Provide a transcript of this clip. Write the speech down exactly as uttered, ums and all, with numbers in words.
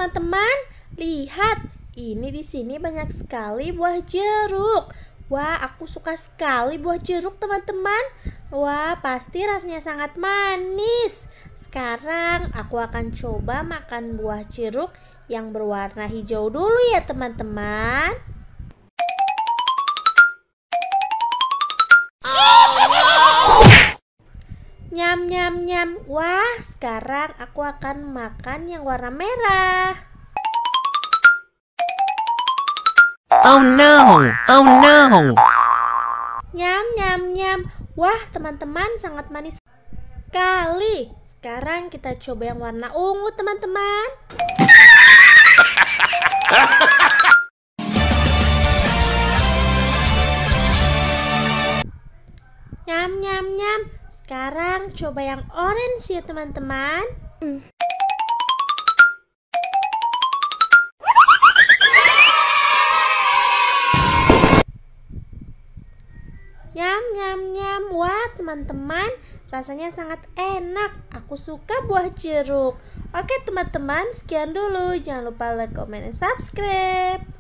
teman-teman, lihat, ini di sini banyak sekali buah jeruk. Wah, aku suka sekali buah jeruk, teman-teman. Wah, pasti rasanya sangat manis. Sekarang aku akan coba makan buah jeruk yang berwarna hijau dulu ya, teman-teman. Nyam nyam nyam. Wah, sekarang aku akan makan yang warna merah. Oh no, oh no. Nyam nyam nyam. Wah, teman-teman, sangat manis sekali. Sekarang kita coba yang warna ungu, teman-teman. Nyam nyam nyam. Sekarang coba yang orange ya, teman-teman. Nyam nyam nyam. Wah, teman-teman, rasanya sangat enak. Aku suka buah jeruk. Oke, teman-teman, sekian dulu. Jangan lupa like, comment, dan subscribe.